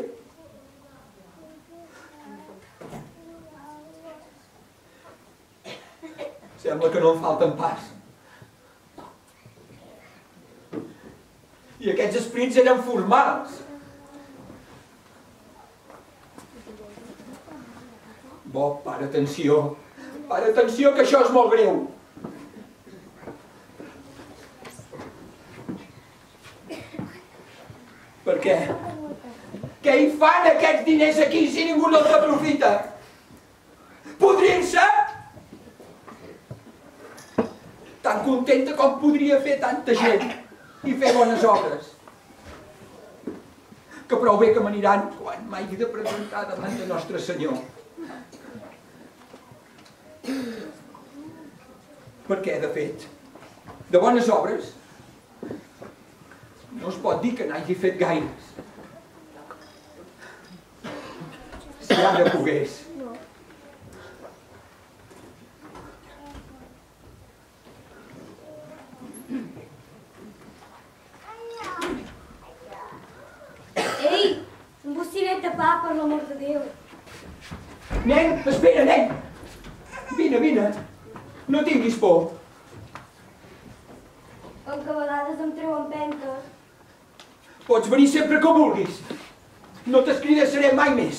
Sembla que no en falten pas. I aquests esprits eren formals. Bob, para atenció, que això és molt greu. Per què? Què hi fan aquests diners aquí si ningú no els aprofita? Podrir-se? Tan contenta com podria fer tanta gent i fer bones obres. Que prou bé que m'aniran quan m'hagi de presentar davant de Nostre Senyor. Perquè, de fet, de bones obres no es pot dir que n'hagi fet gaires. Si ara pogués. Ei, un bocinet de pa, per l'amor de Déu. Nen, espera, nen! Vine, vine. No tinguis por. Com que a vegades em treuen pentes. Pots venir sempre que vulguis. No t'escridassaré mai més.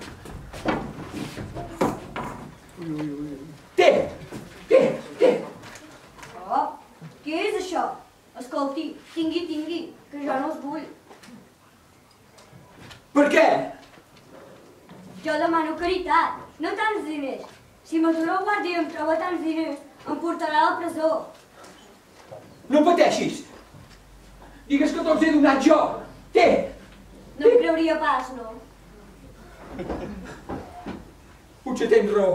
Té! Oh, què és això? Escolti, tingui, que jo no els vull. Per què? Jo demano caritat, no tants diners. Si m'atura el guàrdia i em troba tants diners, em portarà a la presó. No pateixis. Digues que te'ls he donat jo. Té! No em creuria pas, no. Potser tens raó.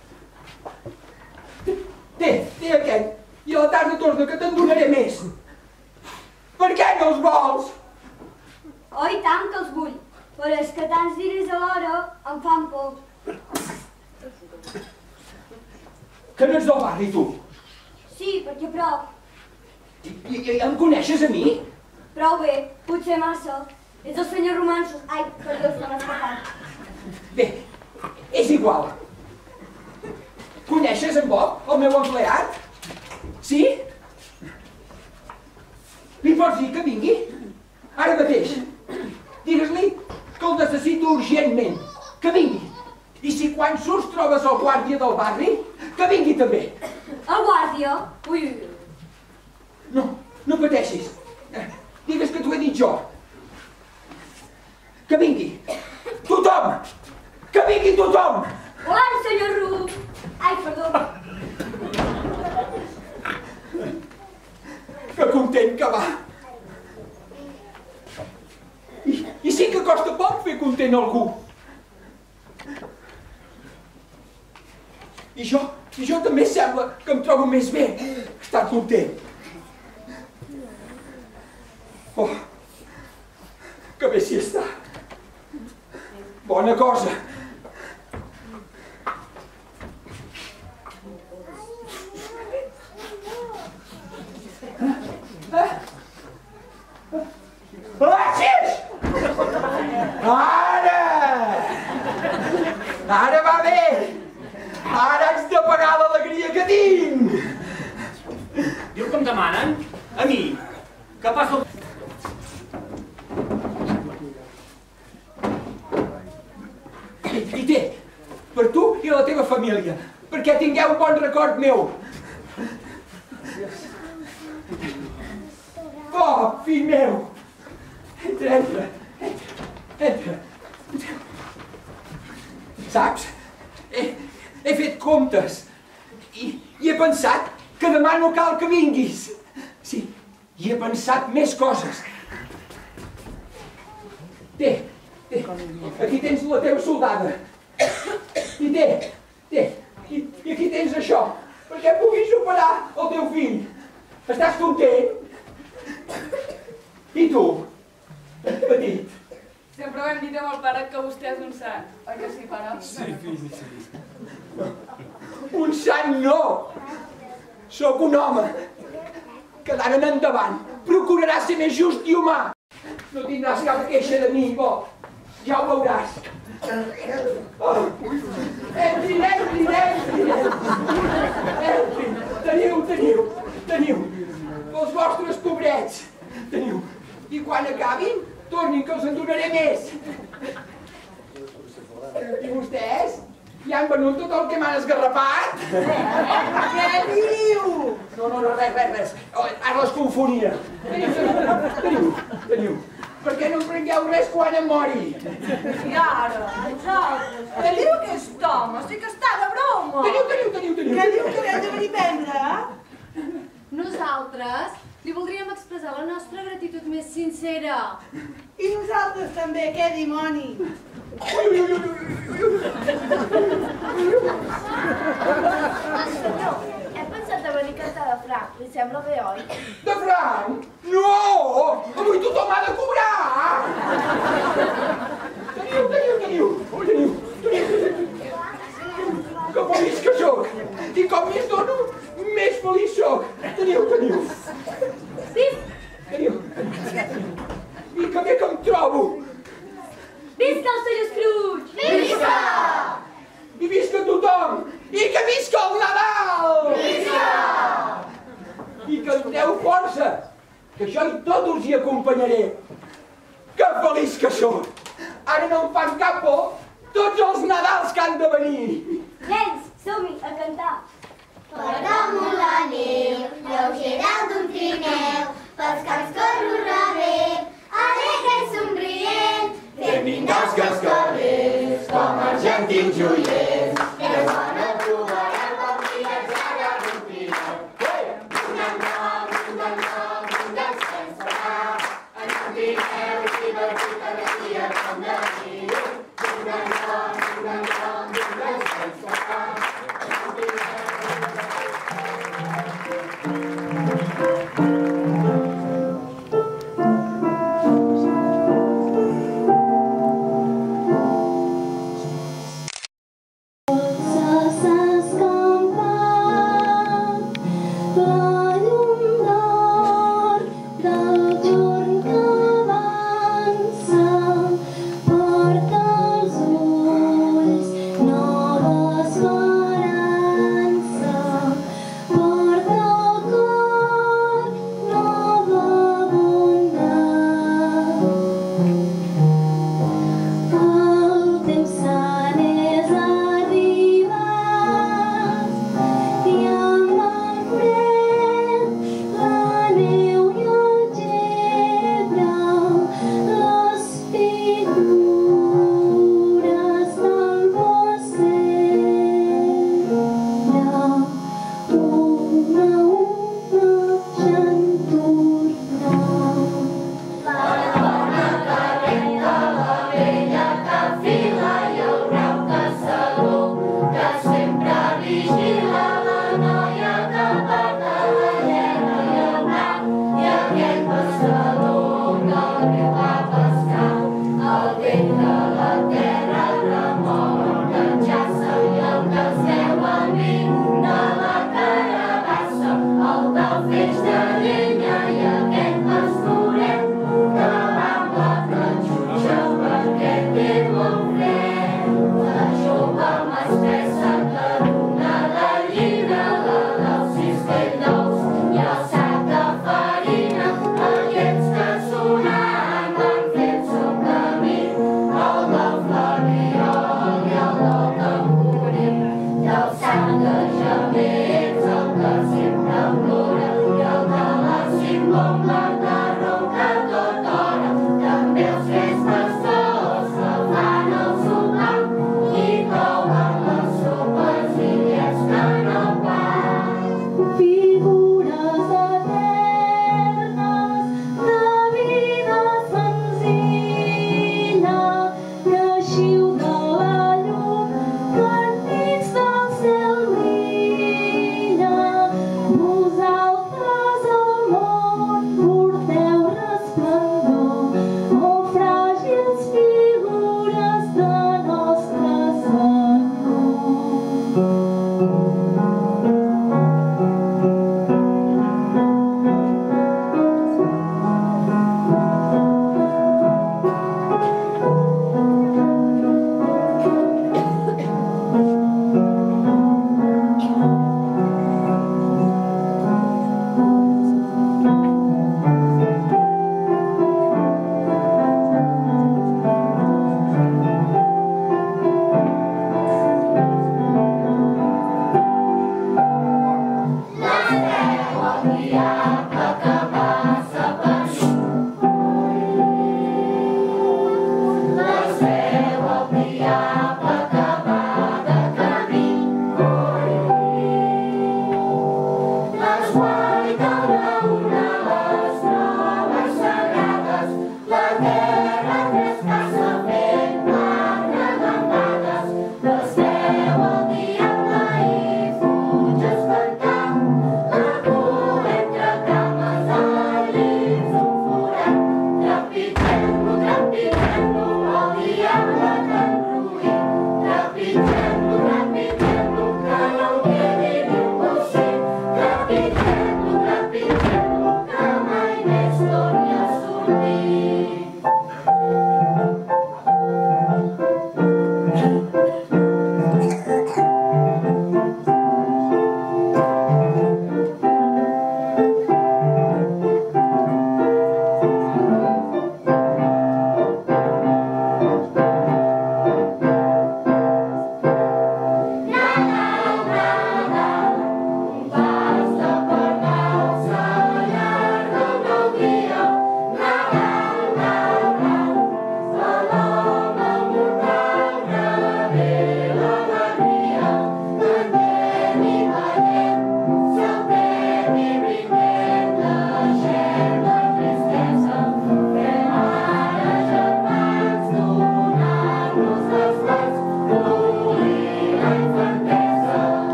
Té aquest. I a la tarda torna, que te'n donaré més. Per què no els vols? Oh, i tant que els vull. Però és que tants diners alhora em fan por. Que no ets del barri, tu? Sí, perquè prou. I em coneixes a mi? Prou bé, potser massa. És el senyor Romanços. Ai, perdó, se m'ha escapat. Bé, és igual. Coneixes en Bob, el meu empleat? Sí? Li pots dir que vingui? Ara mateix. Digues-li que el necessito urgentment. Que vingui. I si quan surts trobes el guàrdia del barri, que vingui també. El guàrdia? Ui. No pateixis. Digues que t'ho he dit jo. Que vingui. Tothom! Que vingui tothom! Hola, senyor Ruc. Ai, perdó. Que content que va. I sí que costa poc fer content algú. I jo també sembla que em trobo més bé. estar content. Oh, que bé s'hi està. Bona cosa. Alexis! Ara va bé! Ara haig de pagar l'alegria que tinc! Diu que em demanen? A mi? Què passa? I té, per tu i la teva família, perquè tingueu un bon record meu. Oh, fill meu! Entra. Saps? He fet comptes i he pensat que demà no cal que vinguis. Sí, i he pensat més coses. Té, aquí tens la teva soldada. I aquí tens això, perquè puguis operar el teu fill. Estàs content? I tu, petit? Sempre ho hem dit amb el pare que vostè és un sant, oi que sí, pare? Sí, fill, sí. Un sant no! Sóc un home que d'ara en endavant procurarà ser més just i humà. No tindràs cap queixa de mi, bo. Ja ho veuràs. Oh. Entri. Teniu. Els vostres pobrets. Teniu. I quan acabin, tornin que els en donaré més. I vostès? Ja han venut tot el que m'han esgarrapat? Què diu? No, res. Ara les confonia. Teniu. Per què no em prengueu res quan em mori? I ara, vosaltres, què diu aquest home? Sí que està de broma. Teniu. Què diu que hem de venir a prendre? Nosaltres li voldríem expressar la nostra gratitud més sincera. I nosaltres també, què dimoni? Senyor, hem pensat de venir a cantar de Franc. Li sembla bé, oi? De Franc? No! Avui tothom ha de cobrar! Teniu. Que feliç que sóc! I com més dono, més feliç sóc! Teniu. I que bé que em trobo! Visca el senyor Scrooge! Visca! I visca tothom! I que visca el Nadal! I que doneu força, que jo i tot us hi acompanyaré. Que feliç que sóc! Ara no em fan cap por tots els Nadals que han de venir. Nens, som-hi a cantar. Per damunt la neu, lleugera d'un trineu, pels camps corre un raver, alegre i somrient, fent brindis que els carrers, com argentins joiers, de bona trobareu com filets a la rutina. Un dels cents farà, en un trineu i divertit alegria com de nit. Un dels cents farà,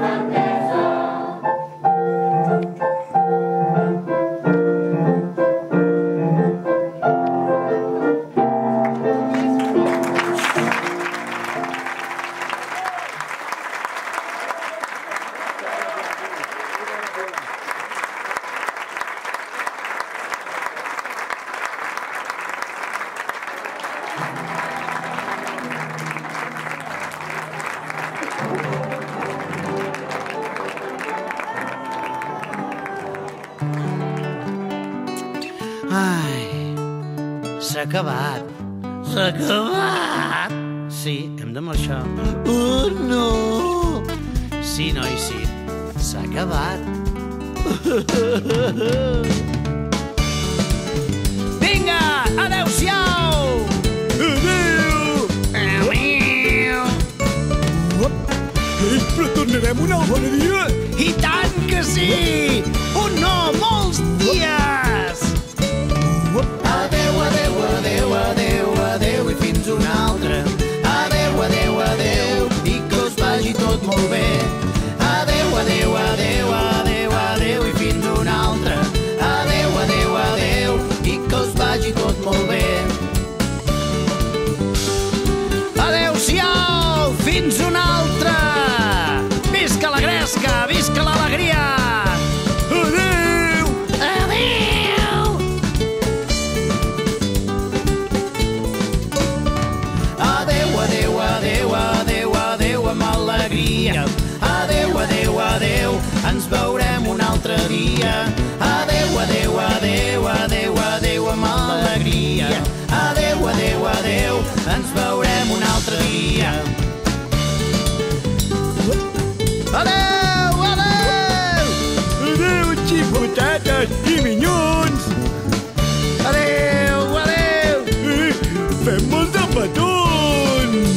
S'ha acabat. S'ha acabat? Sí, hem de marxar. Oh, no! Sí, noi, sí. S'ha acabat. Vinga, adeu-siau! Adeu! Adeu! Ei, però tornarem un altre dia? I tant que sí! Un no, molts dies! Adeu, adeu, adeu, adeu, adeu i fins una altra. Adeu, adeu, adeu i que us vagi tot molt bé. Adeu, adeu, adeu, adeu, adeu i fins una altra. Adeu, adeu, adeu i que us vagi tot molt bé. Adeu-siau, fins una altra. Visca la gresca, visca l'alegria. Adeu! Adeu! Adeu, adeu, adeu, adeu, adeu amb alegria. Adeu, adeu, adeu, ens veurem un altre dia. Adeu, adeu, adeu, adeu, adeu amb alegria. Adeu, adeu, adeu, ens veurem un altre dia. Adeu, adeu! Adeu, xicotetes i minyons! Adeu, adeu! Fem-me'ls de petons!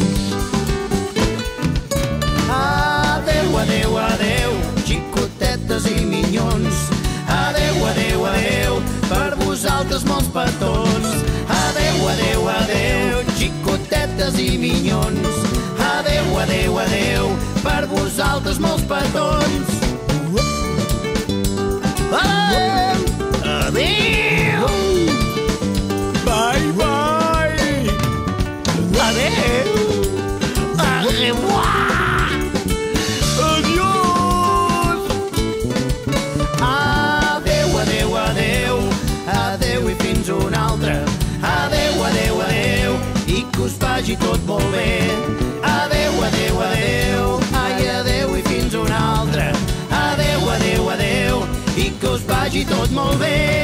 Adeu, adeu, adeu, xicotetes i minyons. Adeu, adeu, adeu, per vosaltres molts petons. Adeu, adeu, adeu, xicotetes i minyons. Adeu, adeu, adeu, per vosaltres molts petons. Adeu! Adeu! Bye, bye! Adeu! Au revoir! Adiós! Adeu, adeu, adeu, adeu i fins una altra. Adeu, adeu, adeu, i que us vagi tot molt bé. Adeu, adeu, adeu, ai, adeu i fins una altra. Adeu, adeu, adeu, i que us vagi tot molt bé.